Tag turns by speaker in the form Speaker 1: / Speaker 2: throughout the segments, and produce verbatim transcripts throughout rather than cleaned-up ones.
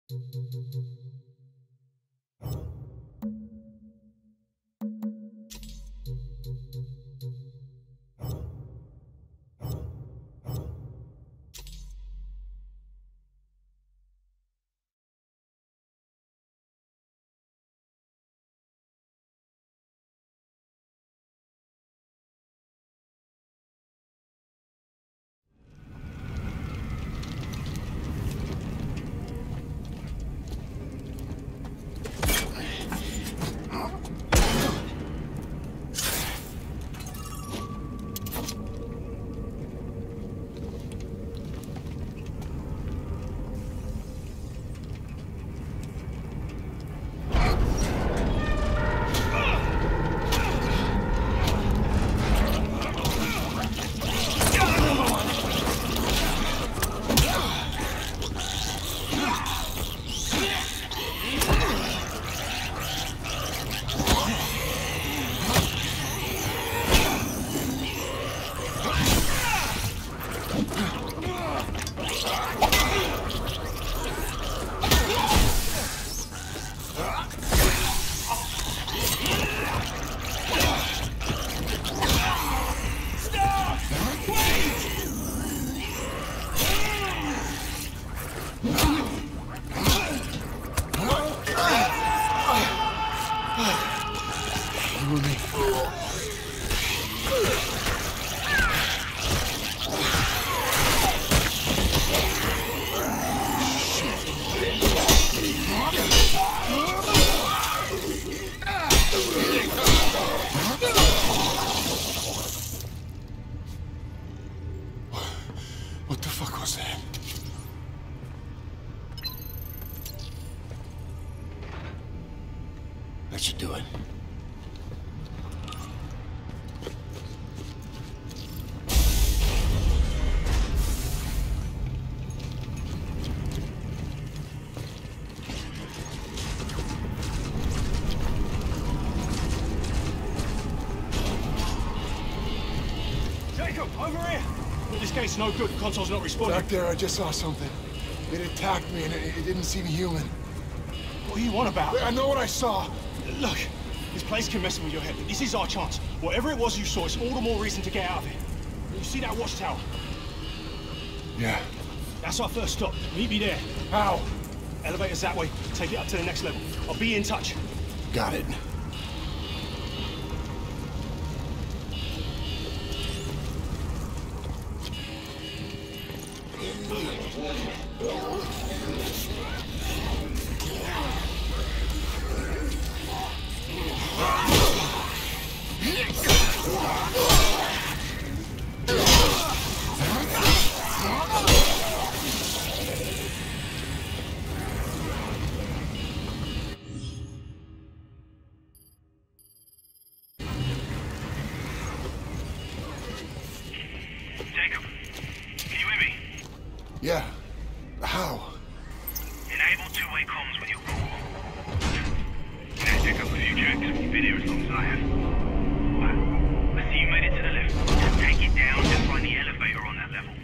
Speaker 1: What the fuck was that? That should do it.
Speaker 2: Jacob, over here! This gate's no good. The console's not responding.
Speaker 1: Back there, I just saw something. It attacked me and it, it didn't seem human.
Speaker 2: What do you want about?
Speaker 1: I know what I saw.
Speaker 2: Look, this place can mess with your head. This is our chance. Whatever it was you saw, it's all the more reason to get out of here. You see that watchtower?
Speaker 1: Yeah.
Speaker 2: That's our first stop. Meet me there.
Speaker 1: How?
Speaker 2: Elevator's that way. Take it up to the next level. I'll be in touch.
Speaker 1: Got it.
Speaker 3: Jacob, can you hear me?
Speaker 1: Yeah. How?
Speaker 3: Enable two-way comms with your core. You know, pick up a few checks. You've been here as long as I have. Right. I see you made it to the lift. Just take it down and find the elevator on that level.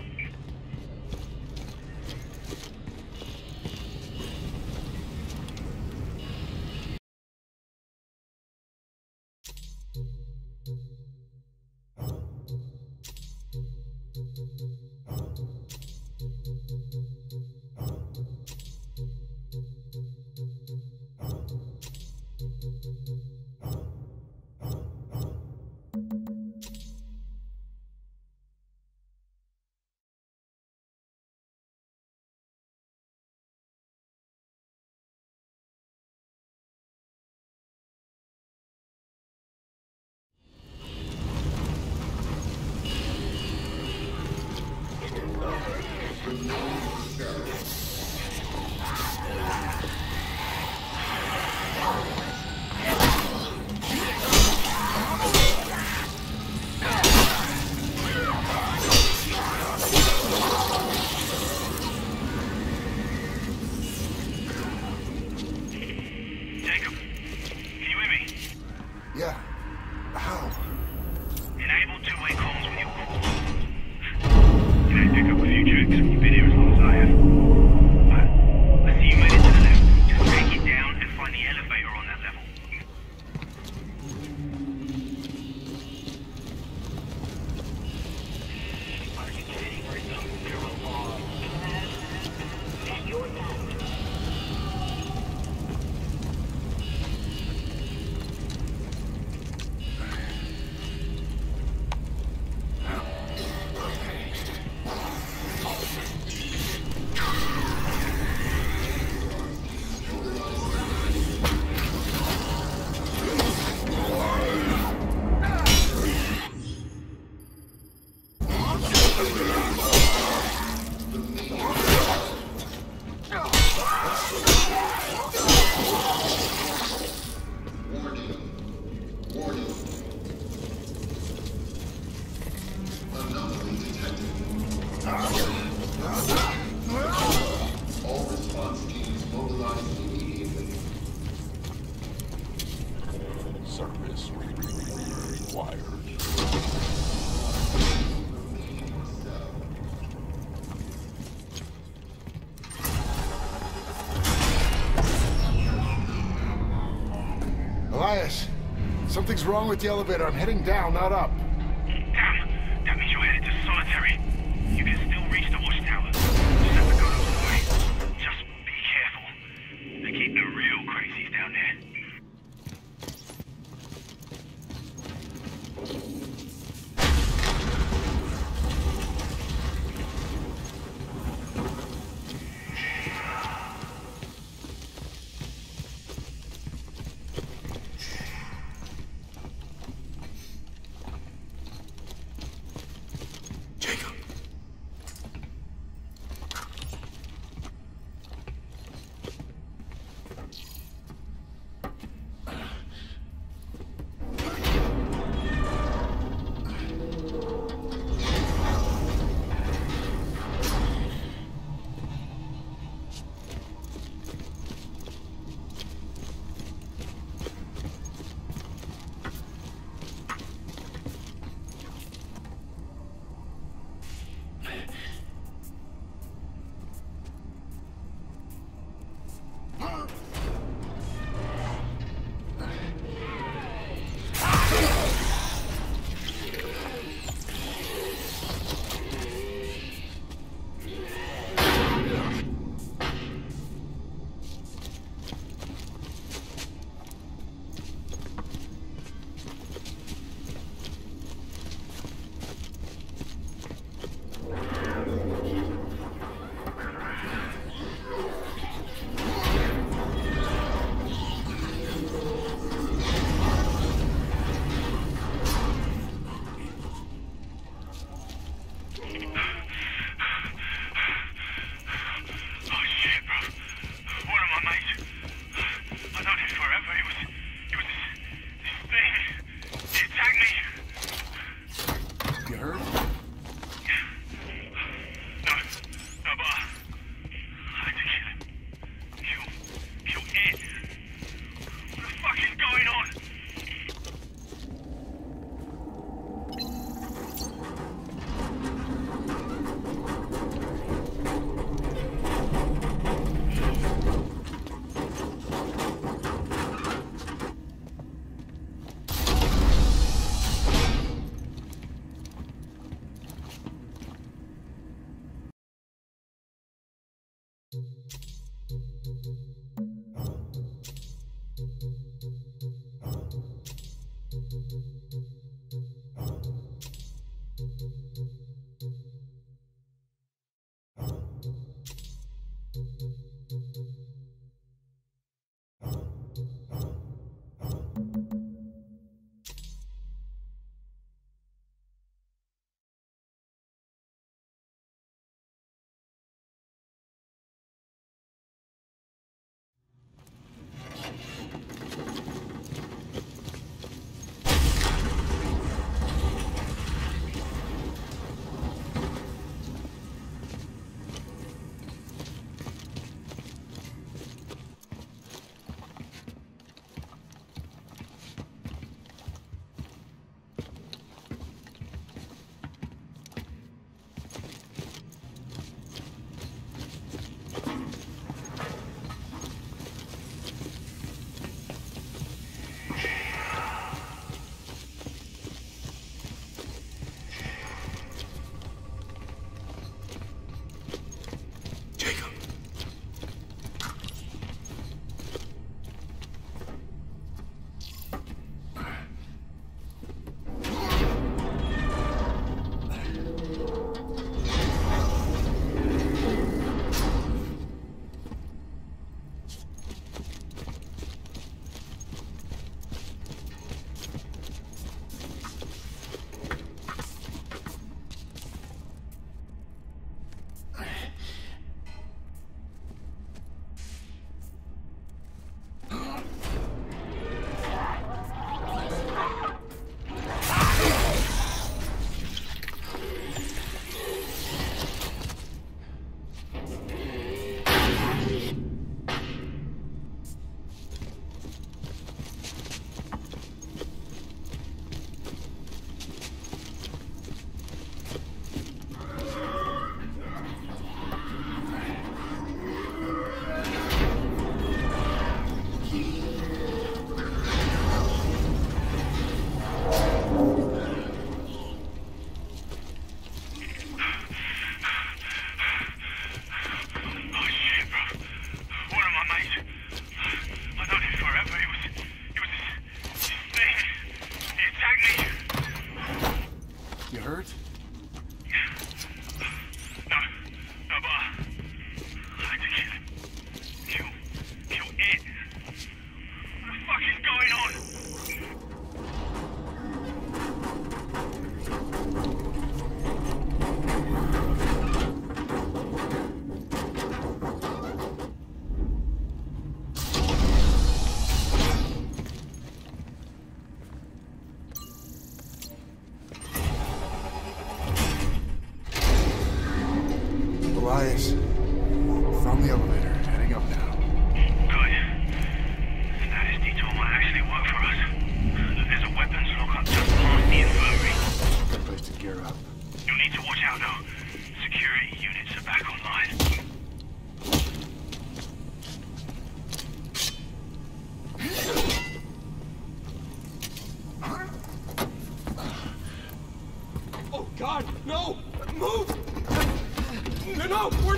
Speaker 1: Something's wrong with the elevator. I'm heading down, not up.
Speaker 3: Damn! That means you're headed to solitary. You can still reach the watchtower. Just have to go the way. Just be careful. They keep the real crazies down there.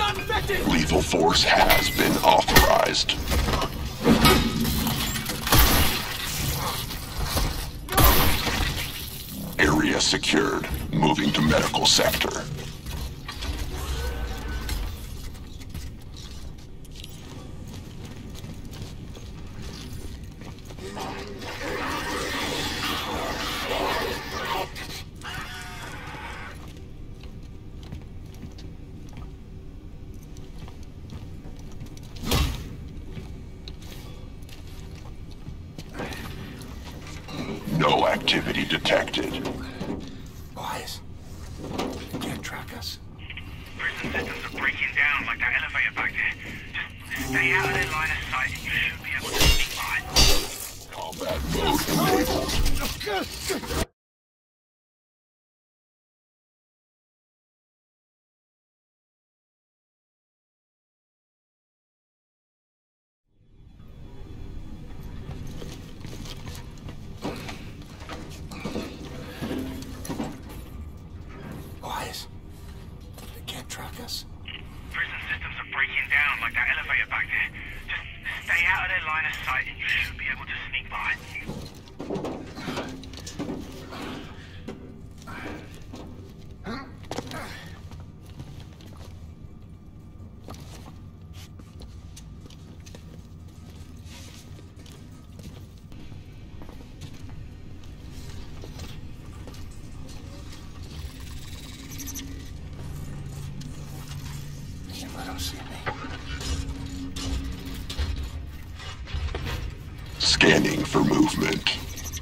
Speaker 2: not infected!
Speaker 4: Lethal force has been authorized. Area secured. Moving to medical sector. No activity detected.
Speaker 1: Wise. They can't track us.
Speaker 3: Prison systems are breaking down like that elevator back there. Just stay out of their line of sight and you should be able to sneak by.
Speaker 4: Combat mode enabled.
Speaker 1: Wise. They can't track us.
Speaker 3: Prison systems are breaking down like that elevator back there. Just stay out of their line of sight and you should be able to sneak by.
Speaker 1: Can't let them see me.
Speaker 4: Scanning for movement.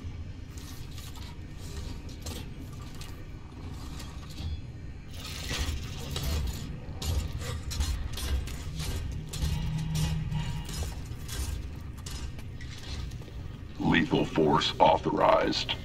Speaker 4: Lethal force authorized.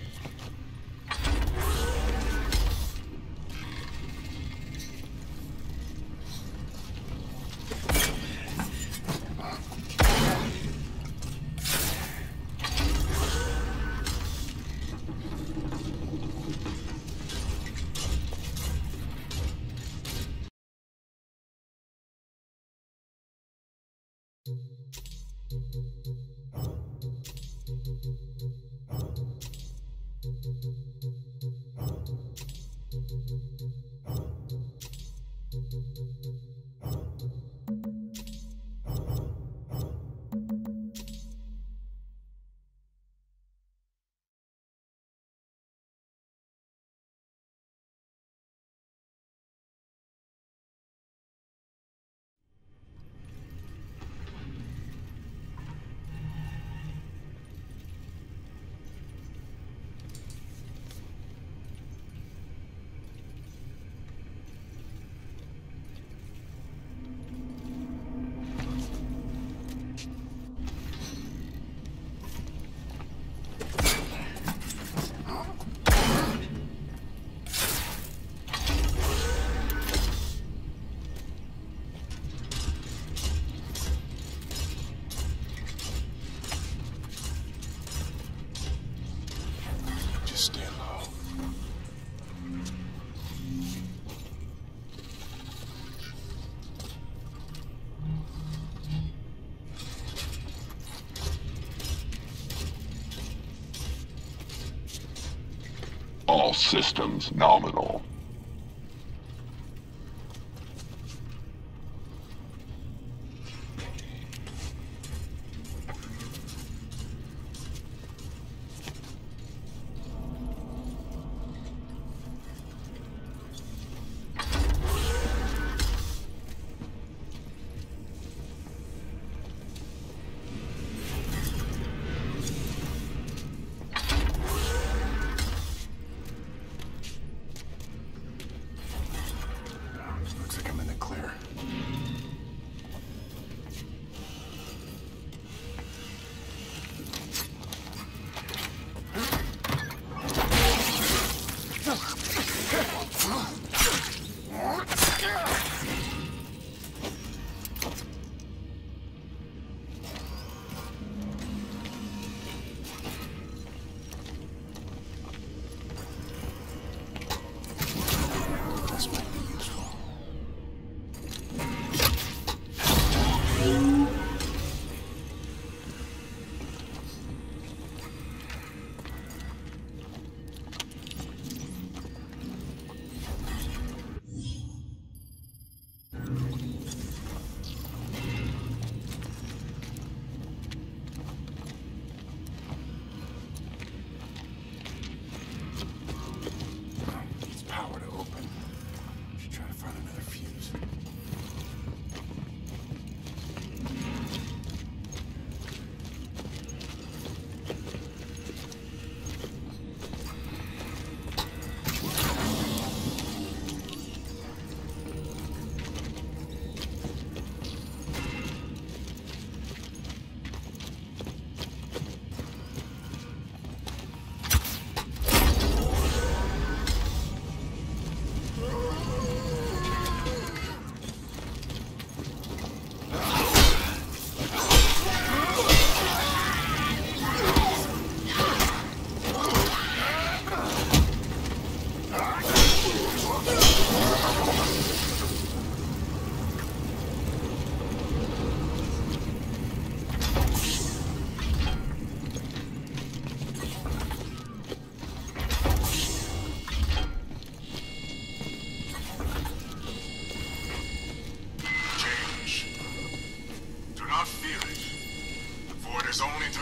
Speaker 1: Stay low.
Speaker 4: All systems nominal.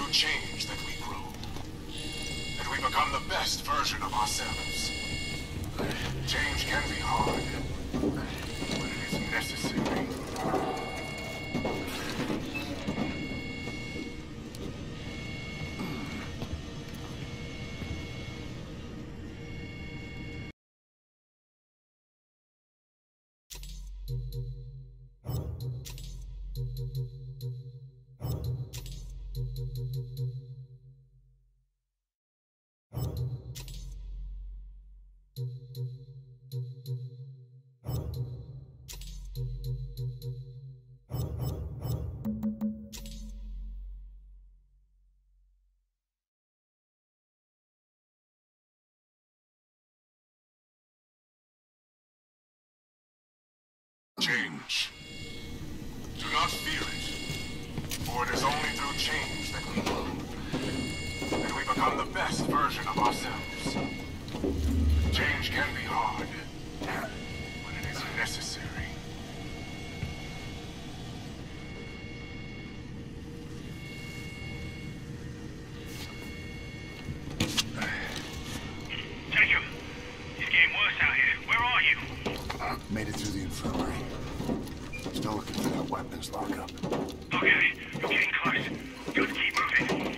Speaker 1: through change that we grow. And we become the best version of ourselves. Change can be hard, but it is necessary. Change. Do not fear it, for it is only through change that we grow, and we become the best version of ourselves. Change can be hard, but it is necessary.
Speaker 3: Jacob, it's getting worse out here. Where are you?
Speaker 1: Made it through the infirmary. Still looking for that weapons lockup.
Speaker 3: Okay, you're getting close. Gotta keep moving.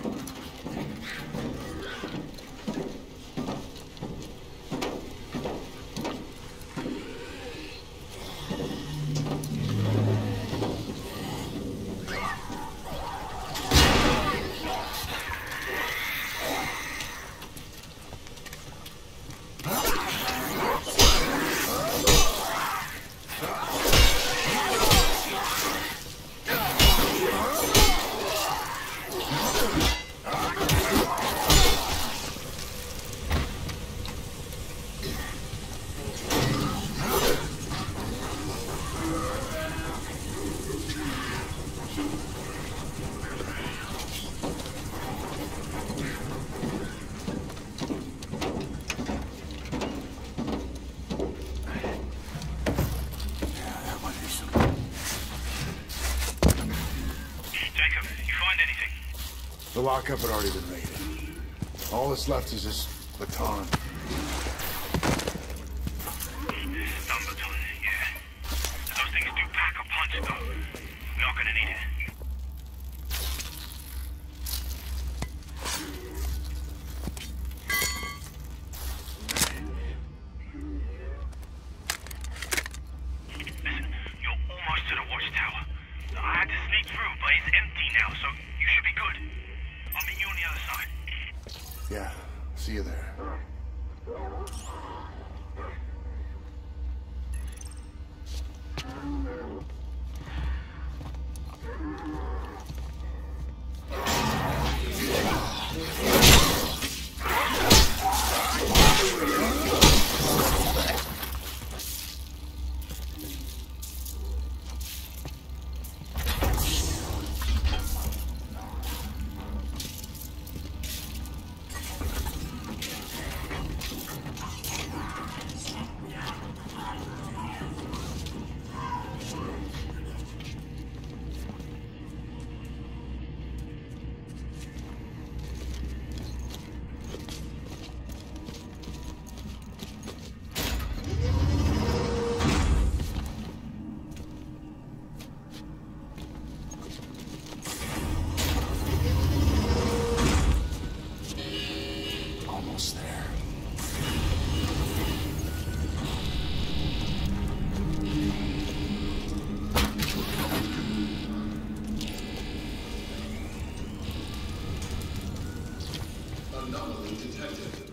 Speaker 1: The lockup had already been raided. All that's left is this baton.
Speaker 3: Stun baton, yeah. Those things do pack a punch, though. We're not gonna need it. Listen, you're almost to the watchtower. I had to sneak through, but it's empty now, so you should be good. I'll meet you on the other side.
Speaker 1: Yeah, see you there.
Speaker 5: Anomaly detected.